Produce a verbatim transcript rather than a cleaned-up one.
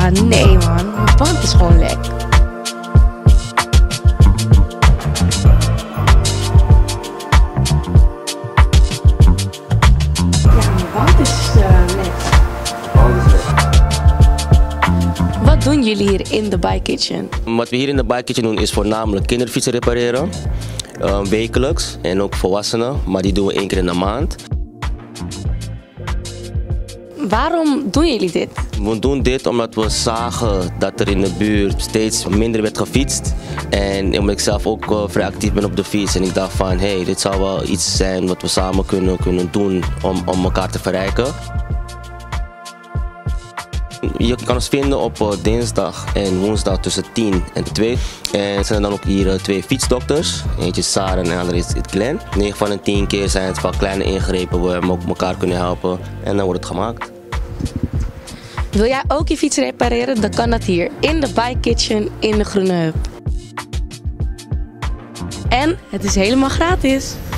Ah, nee man. Mijn band is gewoon lek. Ja, mijn band is uh, lek. Wat doen jullie hier in de Bike Kitchen? Wat we hier in de Bike Kitchen doen is voornamelijk kinderfietsen repareren. Uh, wekelijks en ook volwassenen, maar die doen we één keer in de maand. Waarom doen jullie dit? We doen dit omdat we zagen dat er in de buurt steeds minder werd gefietst. En omdat ik zelf ook uh, vrij actief ben op de fiets. En ik dacht van, hé, hey, dit zou wel iets zijn wat we samen kunnen, kunnen doen om, om elkaar te verrijken. Je kan ons vinden op uh, dinsdag en woensdag tussen tien en twee. En er zijn dan ook hier uh, twee fietsdokters. Eentje is Sarah en de andere is Glenn. negen van de tien keer zijn het van kleine ingrepen waar we elkaar kunnen helpen. En dan wordt het gemaakt. Wil jij ook je fiets repareren? Dan kan dat hier in de Bike Kitchen in de Groene Hub. En het is helemaal gratis.